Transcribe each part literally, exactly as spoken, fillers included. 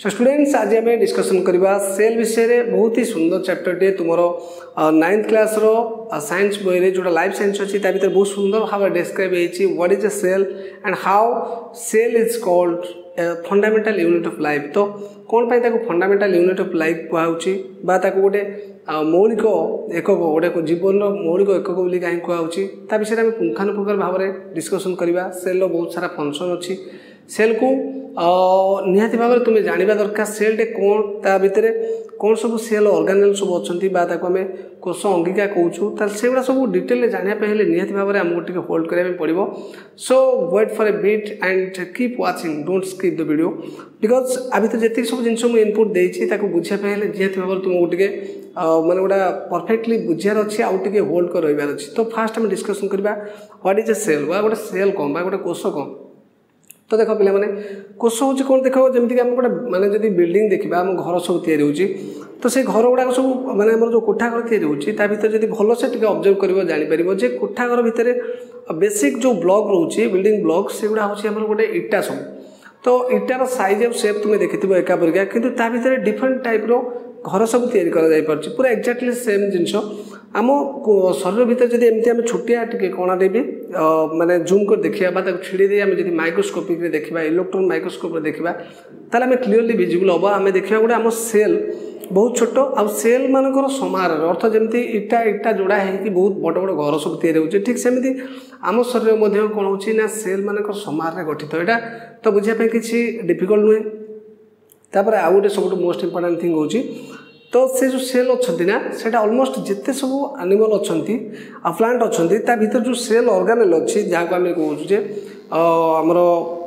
So students आज आम discussion करवा सेल विषय में बहुत ही सुंदर चैप्टर टे तुम नाइन्थ क्लास रो साइंस बही जो लाइफ साइंस अच्छी भर बहुत सुंदर भाव डिस्क्राइब होती what is a cell and how cell is called fundamental unit of life. तो कौन पाई ताको फंडामेंटल यूनिट ऑफ लाइफ कहूँ बा ताको गोटे मौलिक एकक गोटे जीवन मौलिक एकक बोली कहीं कहूँ ता विषय में पुंखानुपुंख भाव में डिस्कसन करवा। सेल रो बहुत सारा फंक्शन अच्छी सेल को निहाती भाव में तुम्हें जानवा दरकार सेल टे कौन ता भितर कौन सब सेल ऑर्गेनेल सब अच्छा आम कोष अंगिका कहूँ से गुड़ा सब डिटेल जानापी हेल्ले निहाती भाव में आमको टे होल्ड करा पड़ो। So wait for a beat and keep watching don't skip the video because आ भर जी सब जिन मुझे इनपुट देती बुझापी हेल्ले निहाती भाव में तुमको टे माने गोटा परफेक्टली बुझार अच्छी आउ टे होल्ड कर रही अच्छी। तो फास्ट आम डिस्कसन करवा व्हाट इज ए सेल बा गोटे सेल कौन बा गोटे कोष कौन। तो देख पे कोष हूँ कौन देख जमीक आम गोटे माने जब बिल्डिंग देखा आम घर सब तैयारी तो से घर गुड़ाक सब माने आम जो कोठा घर तैयारी होता जब भल से ऑब्जर्व कर जापर जे कोठा घर भितर बेसिक जो ब्लॉक रोचे बिल्डिंग ब्लॉक से गुड़ा हूँ गोटे इटा सब। तो इटार साइज और सेप तुम्हें देखी एका परिका किंतु ता भीतर डिफरेंट टाइप रो घर सब तैयारी कर पूरा एक्जाक्टली सेम जिनस आम शरीर भितर जब एमती आम छोटिया टे कणाटे भी माने जूम कर देखा छिड़ी दे आम जब माइक्रोस्कोपिक देखा इलेक्ट्रॉन माइक्रोस्कोप देखा ताले आम क्लीयरली विजिबल हम आम देखा गोटे आम सेल बहुत छोट आ सेल मानकर समार अर्थ जमी इटा इटा जोड़ा है बहुत बड़ बड़ घर सब तैयारी ठीक सेमती आम शरीर में कौन हो ना सेल मानक समार गठित यहाँ तो बुझापी किसी डिफिकल्ट नुहे। तापर आउ गोटे सब मोस्ट इम्पोर्टाट थिंग हो तो से जो सेल अच्छी ना से अलमोस्ट जिते सब एनिमल अच्छा प्लांट अच्छा ता भीतर जो सेल ऑर्गेनेल अच्छी जहाँ को आम कहे आमर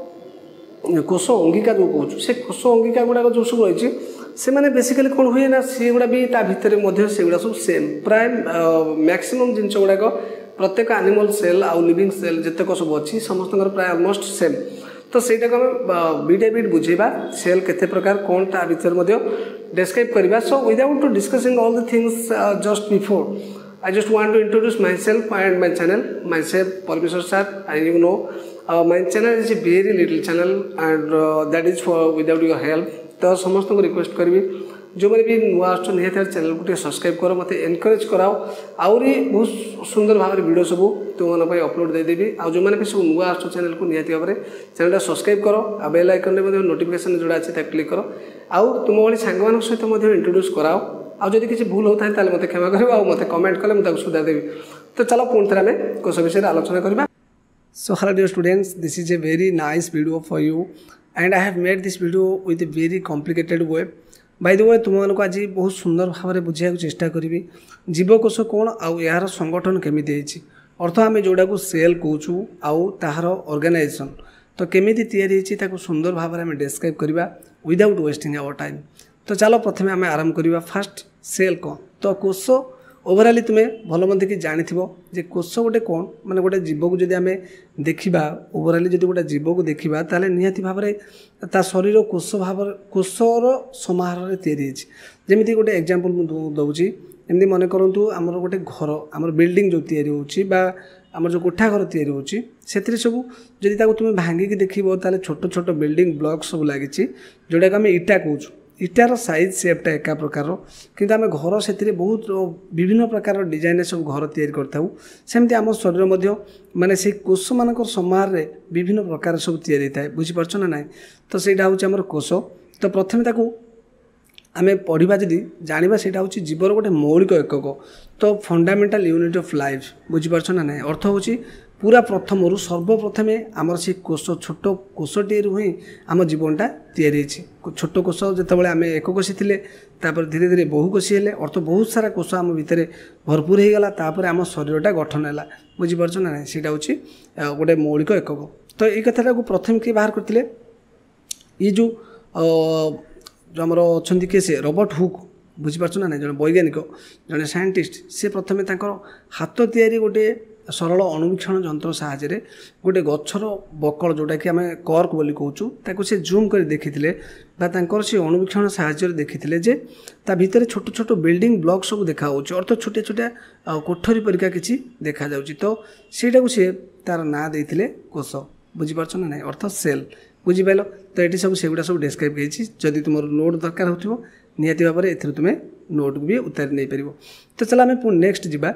कोष अंगिका जो कहूँ से कोष अंगिका गुड़ाक जो सब रही से मैंने बेसिकली कौन हुए ना सी गुड़ा भी ता भितर से गुड़ा सब सेम प्राय मैक्सिमम जिन गुड़ाक प्रत्येक एनिमल सेल आउ लिविंग सेल जितक सब अच्छी समस्त प्राय अलमोस्ट सेम। तो सहीटा को बीट ए बीट बुझेबा सेल केते प्रकार कौन ता भीतर डिस्क्राइब करवा। So without to discussing all the things just before I just want to introduce myself and my channel. Myself, Parmeshwar sir, and you know, uh, my channel is a very little channel, and uh, that is for without your help. तो समस्त को request करी जो मैंने भी नुआ आस निहत channel को subscribe करो मत एनकरेज कराओ आहरी बहुत सुंदर भाव में वीडियो सब तुम अपलोड देदेवी आ जो मैंने भी सब नुआ आस चैनल को निहत भाव में चैनल सब्सक्राइब करो आ बेल आइकन में नोटिफिकेशन जोड़ा अच्छे क्लिक करो आउ तुम भाई सांग सहित इंट्रोड्यूस कराओ आ जदि किसी भूल होता है मत क्षमा कर मत कमेंट कले मुझे सुधार देवी। तो चलो पुणी थे आम कोष विषय में आलोचना करवा। So hello dear students this is a very nice video for you and I have made this video with a very complicated way. By the way तुम मानक आज बहुत सुंदर भाव में बुझा चेष्टा करी जीवकोष कौन आउ यार संगठन केमिति अर्थ आम जोड़ा को सेल कहूँ आउ तार ऑर्गेनाइजेशन तो केमिति तैयारी ताको सुंदर भाव में आम डिस्क्राइब करवा विदाउट वेस्टिंग आवर टाइम। तो चलो प्रथमे आम आरंभ करवा फास्ट सेल कौन। तो कोष ओवराली तुम्हें भल मंद कि जानी जे कोष गोटे कौन माने गोटे जीव को जब आम देखा ओवराली जब गोटे जीव को देखा ताले निहाती भाव में ता शरीर कोष भाव कोषर समाहार तैयारी जमी गोटे एग्जांपल मुझे दूसरी एमती मन करूँ आमर गोटे घर आमर बिल्डिंग जो तैयारी होची आमर जो कोठा घर तैयारी होची से सब जदि तुम्हें भांगिकी देखो ताले छोट छोट बिल्डिंग ब्लॉक सब लगी जोटा आम इटा कहूँ इटार साइज सेपटा एका प्रकार किंतु आम घर से बहुत विभिन्न प्रकार डिजाइन सब घर तैयारी करताऊ सेमती आम शरीर मध्य माने से कोष मान समार रे विभिन्न प्रकार सब तैयारी थाए बुझीपारछ ना ना। तो सेटा हूँ आमर कोष। तो प्रथमे ताकू आम पढ़ा जदि जाना से हूँ जीवर गोटे मौलिक एकक तो फंडामेंटल यूनिट ऑफ लाइफ बुझीपारछ ना ना अर्थ हूँ पूरा प्रथम सर्वप्रथमे आमर से कोष छोट कोषटी ही आम जीवनटा तैयारी छोट कोष जितेबाला आम एक कोषी थे धीरे धीरे बहु कोषी हेले अर्थ बहुत सारा कोष आम भितर भरपूर हो गला तापर आम शरीरटा गठन है बुझीपारछ ना सीटा हूँ गोटे मौलिक एकक। तो ये कथा को प्रथम किए बाहर करते ये जो जो आमर अच्छा किए से रॉबर्ट हुक बुझीपारछ ना जड़े वैज्ञानिक जड़े साइंटिस्ट से प्रथमे हाथ तैयारी गोटे सरल अणुवीक्षण जंत्र साहाय्य गोटे गच्छर बकल जोटा कि आम कर्क बोली कहूँ ताको से जूम कर देखी से अणुवीक्षण साहाय्य देखी जे ता भितर छोट छोट बिल्डिंग ब्लॉक सब देखा अर्थ छोटे छोटे कोठरी परिका किसी देखा जाउची। तो सेटा को सी तार ना देते कोष बुझीपारछ ना ना अर्थ सेल बुझीपाल। तो ये सब से गुड़ा सब डिस्क्राइब होती तुम नोट दरकार हो निहाती भाव में ए तुम नोट को भी उतारी नहीं पार। तो चलो आम पुणी नेक्स्ट जावा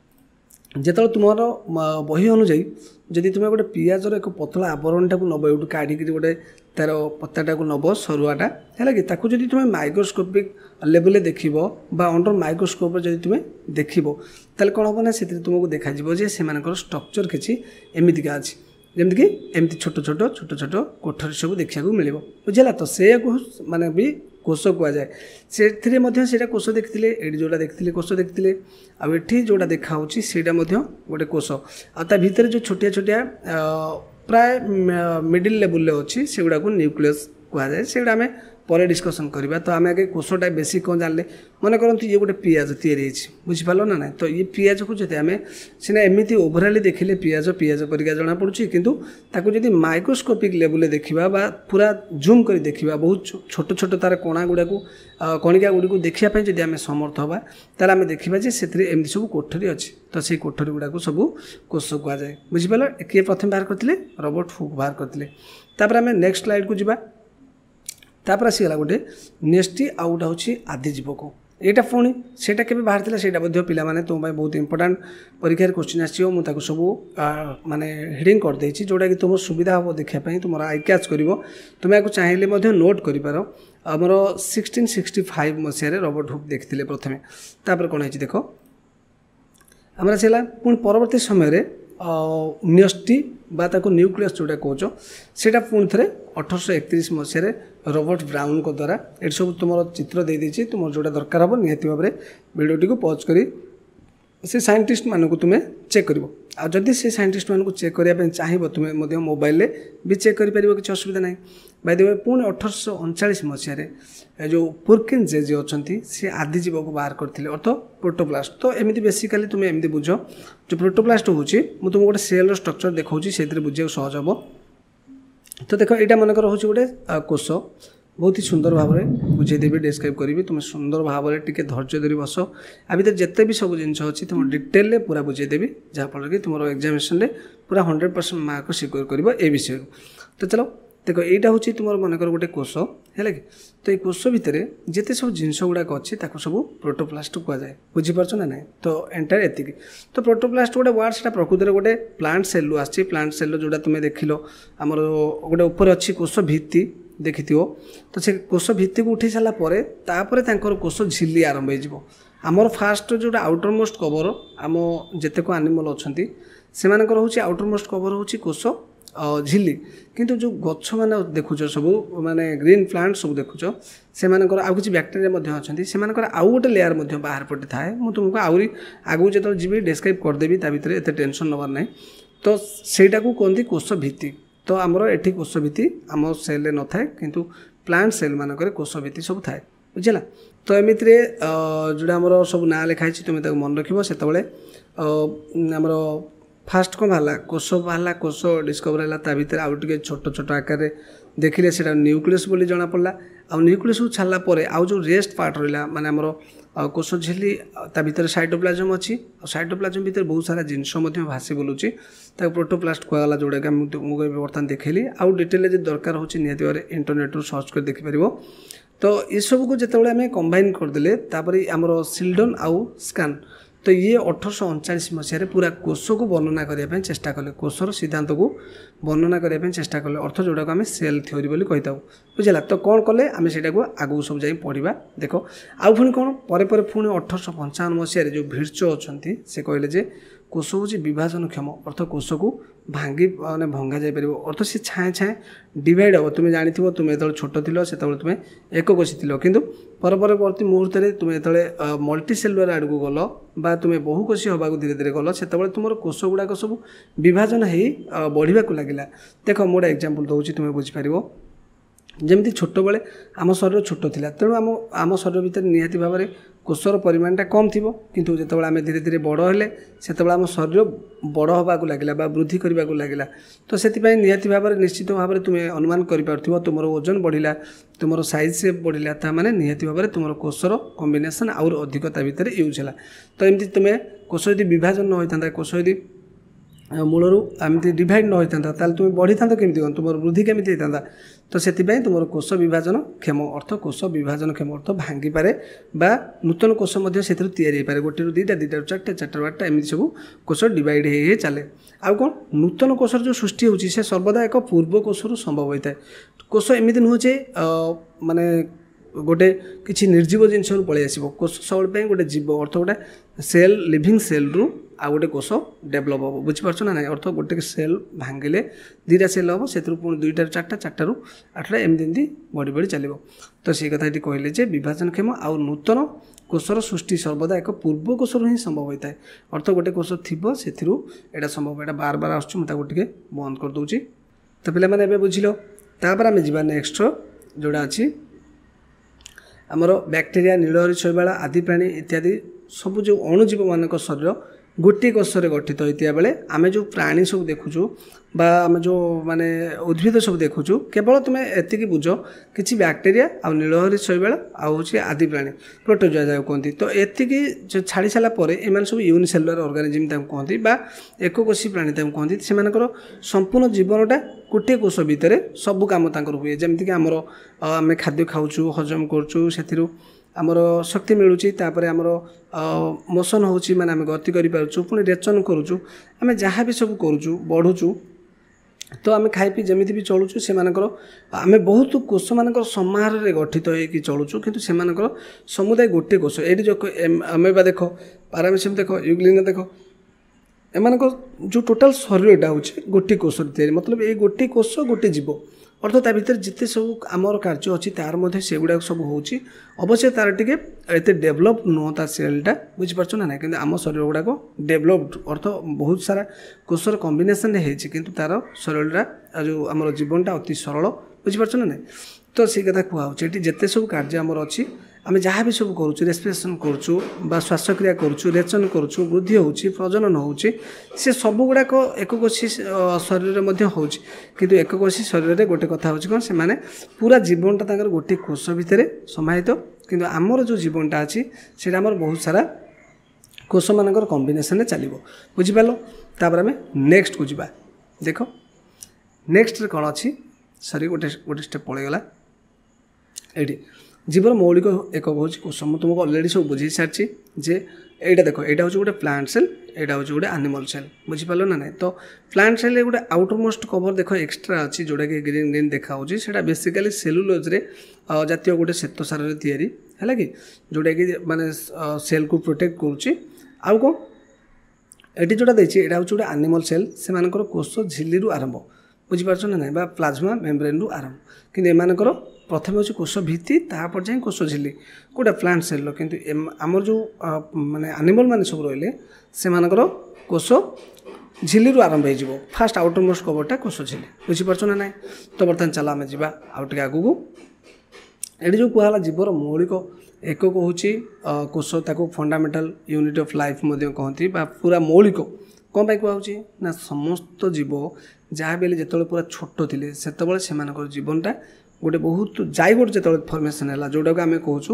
जो तुम बही अनुजाई जदि तुम गोटे पियाजर एक पतला आवरणटा को नब यूँ काढ़ी गोटे तार पत्ताटा को नब सरुआटा है कि ताकू जदि तुम माइक्रोस्कोपिक लेवल देख अंडर माइक्रोस्कोप जदि तुम देख ताल कौन हम ना से तुमको देखा से स्ट्रक्चर किसी एमतीका अच्छी जमीक एमती छोट छोट छोट छोट कोठरी सब देखा मिल बुझेगा। तो से माने भी कोष कहुए से कोष देखते ये जोड़ा देखते कोष देखते आठी जोड़ा देखा गोटे कोष आ भितर जो छोटिया छोटिया प्राय मिडिल लेवल अच्छी से गुड़ा को न्यूक्लियस कहुए से गुड़ा आम पर डिस्कसन करवा। तो आम आगे कोषटा बेसी कौन जानले मन करते ये गोटे पियाज तैयारी बुझिपाल ना ना। तो ये पियाज को जब आम सीना एमती ओभराली देखिले पियाज पियाज परिका जना पड़ुछि किंतु ताकू जदि माइक्रोस्कोपिक लेवल देखा बा पूरा जूम कर देखा बहुत छोट छोट तार कणा गुड़ा को कणिका गुड़ी को देखापी जब आम समर्थ हवा तार आम देखा से एमती सब कोठरी अच्छी। तो से कोठरी गुड़ा को सब कोष कहुए बुझिपाल। किए प्रथम बाहर करते रॉबर्ट हुक बाहर करते। तापर आम नेक्स्ट स्लाइड को जीवा तापर आसीगला गोटे नेक्स्ट आउ गोटे हूँ आदिजीवक यहाँ पुणी से बाहर था से पे तुम बहुत इंपोर्टाट परीक्षा क्वेश्चन आसो सब माने हेडिंग करदे जोटा कि तुम सुविधा हम देखापी तुम आई कैच कर तुम या चाहिए नोट कर आमर सिक्सटीन सिक्सटी फाइव मसीह रॉबर्ट हुक देखते प्रथम तापर कौन है देख आम आसला पुणी परवर्ती समय न्यष्टि बा ताको न्यूक्लियस जोटा कौच से पुणी थे अठरश एकतीस मसीह रॉबर्ट ब्राउन को द्वारा ये सब तुम चित्र दे देती तुम जोटा दरकार हम निहाती भाव में वीडियोटी को पॉज करी से साइंटिस्ट मानक तुम्हें चेक कर जदि से साइंटिस्ट मानक चेक करने चाहिए तुम्हें मोबाइल भी चेक कर किसी असुविधा ना। बाय द वे पुणी अठरश अड़चाश मसीह जो पुरकिन जे जे अच्छा सी आदिजीवक बाहर करते अर्थ प्रोटोप्लास्ट। तो एमती बेसिकाली तुम्हें एमती बुझ जो प्रोटोप्लास्ट हूँ मुझे तुमको गोटे सेल स्ट्रक्चर देखा से बुझे सहज हम। तो देख यहाँ मनकर हूँ गोटे कोष बहुत ही सुंदर भाव में बुझेदेवी डिस्क्राइब करी तुम सुंदर भाव में टी धैर्य धरी बस आ भर जिते भी सब जिन अच्छी तुम डिटेल पूरा बुझेदेवी जहाँफल कि तुम एग्जामिनेशन पूरा हंड्रेड परसेंट मार्क सिक्योर कर ए विषय। तो चलो देख यहाँ हूँ तुम मनकर गोटे कोष है कि तो ये कोष भितर जिते सब जिनस गुड़ाक अच्छी सब प्रोटोप्लास्ट कहुए बुझीपार ना ना। तो एंटायर एतिक तो प्रोटोप्लास्ट गोटे वर्ड से प्रकृत में गोटे प्लांट सेल आसी प्लांट सेल जोड़ा तुम देख आमर गोटे ऊपर अच्छी कोष भित्ति देखि तो से कोष भित्ति को उठे सारापर तापर कोष झिल्ली आरंभ हो आमर फास्ट जोटा आउटर मोस्ट कवर आम जितेक आनिमल अच्छा से हूँ आउटर मोस्ट कवर हूँ कोष झिल्ली किंतु जो गछ मैंने देखुच सब माने ग्रीन प्लांट सब देखुच से आउ कि बैक्टेरिया अच्छा से आउ गोटे लेयर बाहर पटे थाए मुझे तुमको आहरी आगू जो जी डिस्क्राइब करदेवी ता भर एत टेंशन नबार ना। तो सेटा को कहते कोष भित्ति। तो आमर एठी कोष भित्ति आम सेल न थाए किंतु प्लांट सेल मानक कोष भित्ति सब थाए बुझेगा। तो एमती जोड़ा आमर सब ना लिखाई तुम्हें मन रख से आमर फास्ट कौन बाहर कोष बाहर कोष डिस्कवर है ता भर आउ टे छोट छोट आकार देखिले से न्यूक्लियस बोली जना पड़ा आ न्यूक्लियस को छाड़ापर आउ जो रेस्ट पार्ट रहा माने आमर कोष झिल्ली ता भर साइटोप्लाज्म अच्छी साइटोप्लाज्म भर बहुत सारा जिनस भासी बुलूची प्रोटोप्लास्ट कहला जोड़ा कि मुझे बर्तमान देखली आउ डिटेल जो दरकार हो निहाती भाव इंटरनेट सर्च कर देखिपर। तो ये सब को जिते आम कंबाइन करदे आमर सिल्डन आउ स्कान तो ये अठरश अड़चाश मसीह पूरा कोष को वर्णना करने चेष्टा कले कोषर सिद्धांत को वर्णना करने चेष्टा कले अर्थ जोड़ा को आम सेल थ्योरी बोली कही बुझेगा। तो कौन कले आम से आगू सब जा पढ़ा देख आउ पुणी कौन पर पुणी अठरश पंचावन मसीह जो भिर्चो अच्छा से कहले जे कोष हूँ विभाजन क्षम अर्थ कोष को भांगी मैंने भंगा जापर अर्थ से छाए छाए डिवाइड हम तुम्हें जानी तुम जो छोट थी से तुम्हें एक कोशी थी कि परवर्ती मुहूर्त में तुम्हें जो मल्टी सेलुलर आड़ को गल बा तुम्हें बहुकोशी हवा धीरे धीरे गल से तुम कोष गुड़ाक सब विभाजन हो बढ़ा लगे। देख मोटे एग्जांपल दूसरी तुम्हें बुझीपार जमी छोट बेले आम शरीर छोट थिला तेणु आम आम शरीर भितर निहाती भाव में कोषर परिमाणटा कम थी किंतु जो आम धीरे धीरे बड़ हेले से आम शरीर बड़ हवा लगे वृद्धि करने को लगे। तो से निहाती भाव में निश्चित भाव में तुम्हें अनुमान कर तुम ओजन बढ़ला तुम साइज से बढ़ला ता माने निहाती भाव में तुम कोषर कॉम्बिनेशन आउर अधिकता भितर यूज है। तो एमती तुम्हें कोष यदि विभाजन न होता कोष यदि मूलर एमती डिवाइड न होता ताल तुम बढ़ी था केमी कौन तुम वृद्धि केमी होता तो से तुम कोष विभाजन क्षम अर्थ कोष विभाजन क्षम अर्थ भांगी पारे बा नूतन कोष से या गोटे दुईटा दुईटा चार्टे चार्टे बारटा एमती सब कोष डिवाइड हो चले आउ कौन नूतन कोषर जो सृष्टि होची से सर्वदा एक पूर्व कोषर संभव होता है कोष एमती नुह जे माने गोटे किसी निर्जीव जिनस पलि आस कोष सबुले गोटे जीव अर्थ गोटे सेल लिविंग सेल रु आ गोटे कोष डेभलप हम बुझीपार ना ना अर्थ गोटे सेल भांगिले दुईटा सेल हम से पुणी दुईटा चार्टा चार्टा आठटा एमती एमती बढ़ी बढ़ी चलो तो से कथा ये कहले जे विभाजनक्षम आउ नूतन कोषर सृष्टि सर्वदा एक पूर्व कोषर ही संभव होता है अर्थ गोटे कोष थी से यहाँ संभव यहाँ बार बार आसुटे बंद कर दूची तो पे बुझिल तापर आम जा नेक्स्ट जोड़ा अच्छी आमर बैक्टेरिया नीलहरी शैवाल आदि प्राणी इत्यादि सब जो अणुजीव मान शरीर गोटे कोषरे गठित होता बेले आम जो प्राणी सब देखुचु बा आम जो माने उद्भिद सब देखुचु केवल तुम एति बुझ कि बैक्टेरिया आ नीलहरी शैवाल आउ आदि प्राणी प्रोटोजोआ जाए कहती तो एति छाड़ी सारापर एम सब यूनिसेलुलर ऑर्गेनिज्म कहती बा एक कोशी प्राणी कहती से संपूर्ण जीवनटा गोटे कोष भितर सब कम हुए जमीक आमर आम खाद्य खाऊँ हजम करूँ से आमर शक्ति मिलूँ तापर आमर मोशन होची माने आम गति करूँ पुणी रेचन करूँ आम जहाँ भी सब करूँ बढ़ुचु तो आम खाई पी जमी भी चलुचु से आम बहुत कोष मान समाहार गठित होकर चलुचु किंतु से समुदाय गोटे कोष ये जो अमेबा देख पारामेसियम देख यूग्लिना देख एम जो टोटाल शरीरटा हूँ गोटे कोष मतलब ये गोटे कोष गोटे जीव अर्थ ता भर जिते सब आमर कार्य अच्छी तार मध्य से गुड़ा सब हो अवश्य तार टे एत डेभलप नुह ता सेलटा बुझीपार ना ना कि आम शरीर गुड़ाक डेभलप्ड अर्थ बहुत सारा कोषर कम्बिनेसन होती किंतु तार शरीरटा जो आम जीवनटा अति सरल बुझीपार ना ना तो से कथा कहूँ जिते सब कार्य आमर अच्छी आम जहाँ भी सब करूँ रेस्पिरेसन करूँ श्वासक्रिया करूँ रेचन करूँ वृद्धि होची प्रजनन होची से सब गुड़ाक एककोशी शरीर में हो किंतु एककोशी शरीर में गोटे कथा होची कौन से माने पूरा जीवनटा तांकर गोटे कोष भितर समाहित किंतु आमर जो जीवनटा अच्छी से आमर बहुत सारा कोष मानकर कम्बिनेसन चलो बुझिपाल तापर आम नेक्स्ट को जा देख नेक्स्ट कौन अच्छी सरी गोटे गोटे स्टेप पलैगला ये जीवर मौलिक एक हूँ कोष मुझे तुमको अलरेडी सब बुझे सारी जे यहाँ देख यहाँ हूँ गोटे प्लांट सेल यहाँ हूँ गोटे एनिमल सेल बुझीपाल ना ना तो प्लांट सेल गोटे आउटर मोस्ट कवर देख एक्सट्रा अच्छी जोटा कि ग्रीन ग्रीन देखा से बेसिकाली सेलुलोज जातीय गोटे श्वेतसार तैयारी है कि जोटा कि माने सेल को प्रोटेक्ट करुच्ची आउ कौन ये जोटा देखिए यहाँ हूँ गोटे एनिमल सेल से कोष झिल्ली आरंभ बुझीपार ना ना प्लाज्मा मेम्ब्रेन रु आरंभ कि एमानकर प्रथम हूँ कोष भित्ति तापर जाए कोष झिल्ली गोटे प्लांट सेल किंतु आमर जो माने एनिमल माने सब रहिले से मानकर कोष झिल्ली रु आरंभ हो फास्ट आउटर मोस्ट कवरटा कोष झिल्ली बुझीपार ना ना तो बर्तमान चल आम जा आउ टे आगू ये जो कहला जीवर मौलिक एकक हूँ कोष ताको फंडामेंटाल यूनिट ऑफ लाइफ कहती पूरा मौलिक कौन पाई कहुच्छी ना समस्त जीव जहाँ भी जो पूरा छोट थे से जीवनटा गोटे बहुत जाइगोट जो फर्मेसन है जोटा को आम कहूँ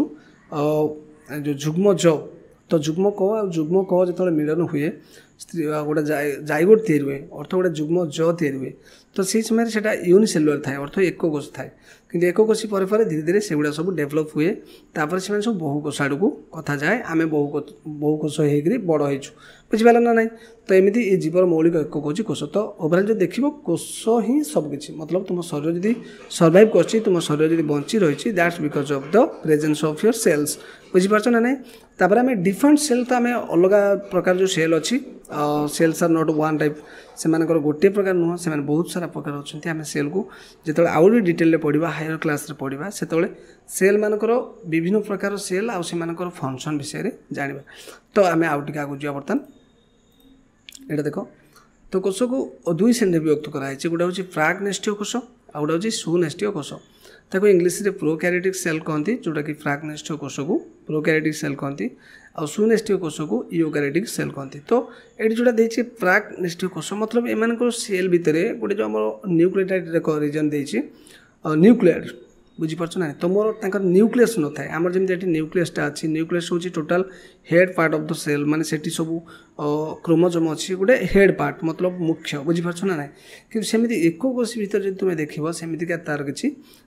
जो जुग्म ज तो जुग्म क आ जुग्म क जो मिलन हुए गोटे जाइगोट तैयारी हुए अर्थ गोटे जुग्म ज तैयारी हुए तो से समय से यूनिसेलुलर थाए अर्थ एक कोष थाए कि एक कोशी पर धीरे धीरे से गुड़ा सब डेभलप हुए तापर से सब बहु कोष आड़ को कथा जाए आम बहु बहु कोष होकर बड़ हो बुझीपाल ना ना तो एमती ये जीवर मौलिक एक हूँ कोष तो ओवरऑल जो देख कोष ही सबकि मतलब तुम शरीर जदि सर्वाइव कर तुम शरीर जब बंची रही that's because of the presence of your cells बुझीपार ना ना तापर आम डिफरेंट सेल तो आम अलग प्रकार जो सेल अच्छी cells are not one type से गोटे प्रकार नुह से बहुत सारा प्रकार अच्छा आम सेल को जो आउ भी डिटेल पढ़ा हायर क्लास रे पढ़ा से सेल मानकर विभिन्न प्रकार सेल आउ से फंक्शन विषय जाना तो आम आउ टे आगे जा बर्तमान यहाँ देख तो कोष को दुई श्रेणी विभक्त कराई गोटे हूँ प्राग्नेस्टीय कोष आ गोटे हूँ सुनेस्टीय कोष ताको इंग्लीश रे प्रोकैरियोटिक सेल कहती जोटा कि प्राग्नेस्टीय कोष को प्रोकैरियोटिक सेल कहती आ सुनेस्टीय कोष को यूकैरियोटिक सेल कहती तो ये जोटा देखिए प्राग्नेस्टीय कोष मतलब एम सेल भितर गोटे जो आम न्यूक्लियोटाइड रीजन देती न्यूक्लियड बुझीपार ना तुम न्यूक्लियस न था आम जमी न्यूक्लियसटा अच्छी न्यूक्लियस हूँ total head part of the cell माने सेठी सब क्रोमोजोम अच्छी गोटे हेड पार्ट मतलब मुख्य बुझीपार ना ना कि सेमती एक कोश भर जो तुम देख सेमती तार कि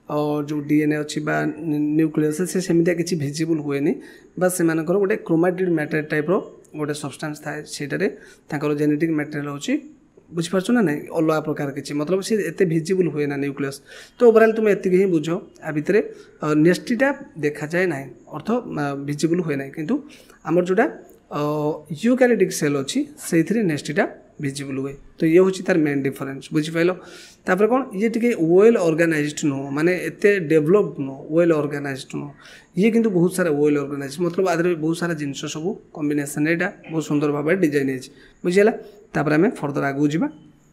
जो डीएनए अच्छी न्यूक्लियस से सेमती किसी भिजिबल हुए बस से गोटे क्रोमाटिड मैटर टाइप गोटे सब्सटेंस थाए सेटार जेनेटिक मैटेरियल होची बुझीपार ना ना अलग प्रकार किसी मतलब सी एत भिजिबल हुए ना न्यूक्लियस तो ओवरऑल तुम एति ही बुझ आ भितर नेस्टीटा देखा जाए ना अर्थ भिजिबल हुए ना किंतु आमर जोटा यूकैरियोटिक सेल अच्छी से नेस्टीटा भिजिबल हुए तो ये हूँ तार मेन डिफरेन्स बुझिपाल तापर कौन ये टी वेल ऑर्गेनाइज्ड नुह माने एते डेवलप्ड नुह वेल ऑर्गेनाइज्ड नुह ये किंतु बहुत सारा वेल ऑर्गेनाइज्ड मतलब आदि बहुत सारा जिनस सब कॉम्बिनेशन यहाँ बहुत सुंदर भाव डिजाइन है बुझीगला तापर आम फर्दर आगू जावा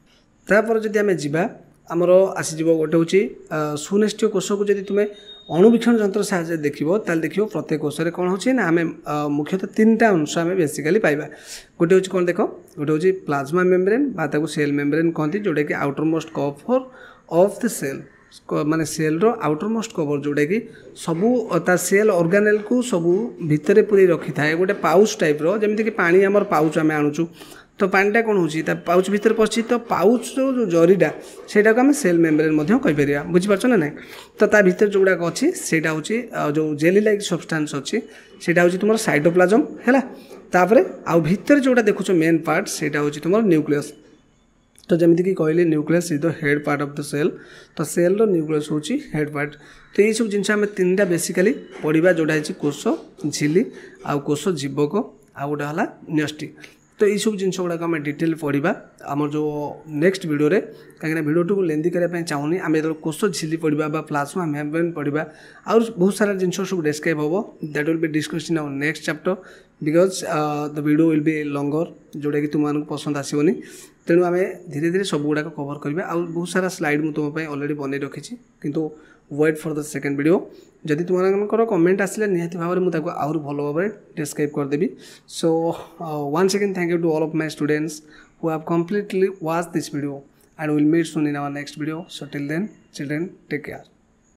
तापर जदि आम जा आमर आसीज गोटे हूँ सुनेष्टीय कोष को जब तुम्हें अणुवीक्षण जंत्र साहाଯ୍य देखो ताल देखो प्रत्येक कोष कौन हो ना आम मुख्यतः तीन टा अंश आम बेसिकाली पाइबा गोटे हूँ कौन देख गोटे हूँ प्लाज्मा मेम्ब्रेन बा सेल मेम्ब्रेन कहते जोटा कि outermost cover of the cell माने सेल रो आउटर मोस्ट कवर जोटा कि सबू ता सेल ऑर्गेनेल को सबू भितर पूरी रखी थाए गोटे पाउच टाइप रो जमीक पानी आमर पाउच आम आणुचु तो पानीटा कौन हो पाउच भितर पशि तो पाउच जो जरीटा से आम सेल मेम्ब्रेन कहीपर बुझीपार ना ना तो ता भीतर जो गुड़ाक अच्छी से जो जेली लाइक सब्सटेंस अच्छी से हूँ तुम साइटोप्लाज्म है तापर आउ भितर जोटा देखुच मेन पार्ट से हूँ तुम न्यूक्लियस तो जमीक कहली nucleus is the head part of the cell तो सेल रो न्यूक्लियस हूँ हेड पार्ट तो ये सब जिन आम तीन टा बेसिकाली पढ़ा जोटा है कोष झिली आउ कोष जीवक आउ गोटे है न्यष्टि तो ये सब जिन गुड़ाक आम डिटेल पढ़ा आम जो नेक्स्ट वीडियो रे कहीं वीडियो को लेंदी करने चाहूनी आम जो कोष झिली पढ़ा प्लाज्मा मेम्ब्रेन पढ़ा और बहुत सारा जिन सब डिस्क्राइब हम that will be discussed in our next chapter because the video will be longer जोटा कि तुम पसंद आसोनी तेणु आम धीरे धीरे सब गुड़ाक कवर करवा आ बहुत सारा स्लाइड मुझे तुम अलरेडी बन रखी किंतु wait for the second video जदि तुम कमेंट आसिले निहाती भाव में मुझे आउर भल भाव में डिस्क्राइब करदेवी so once again thank you to all of my students who have completely watch this video and will meet soon in our next video so till then children take care.